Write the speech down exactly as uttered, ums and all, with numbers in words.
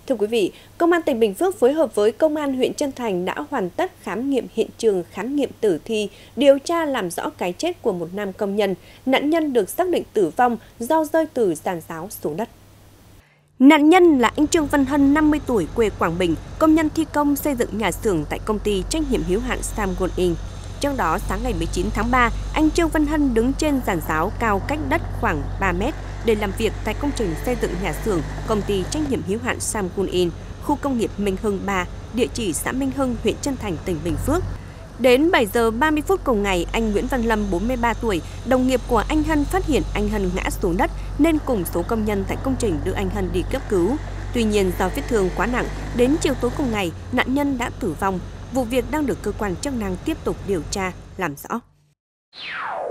Thưa quý vị, Công an tỉnh Bình Phước phối hợp với Công an huyện Trân Thành đã hoàn tất khám nghiệm hiện trường, khám nghiệm tử thi, điều tra làm rõ cái chết của một nam công nhân. Nạn nhân được xác định tử vong do rơi từ giàn giáo xuống đất. Nạn nhân là anh Trương Văn Hân, năm mươi tuổi, quê Quảng Bình, công nhân thi công xây dựng nhà xưởng tại công ty trách nhiệm hữu hạn Samgon Inc. Trước đó, sáng ngày mười chín tháng ba, anh Trương Văn Hân đứng trên giàn giáo cao cách đất khoảng ba mét để làm việc tại công trình xây dựng nhà xưởng công ty trách nhiệm hữu hạn Samgon Inc, khu công nghiệp Minh Hưng ba, địa chỉ xã Minh Hưng, huyện Trân Thành, tỉnh Bình Phước. Đến bảy giờ ba mươi phút cùng ngày, anh Nguyễn Văn Lâm, bốn mươi ba tuổi, đồng nghiệp của anh Hân phát hiện anh Hân ngã xuống đất nên cùng số công nhân tại công trình đưa anh Hân đi cấp cứu. Tuy nhiên do vết thương quá nặng, đến chiều tối cùng ngày, nạn nhân đã tử vong. Vụ việc đang được cơ quan chức năng tiếp tục điều tra, làm rõ.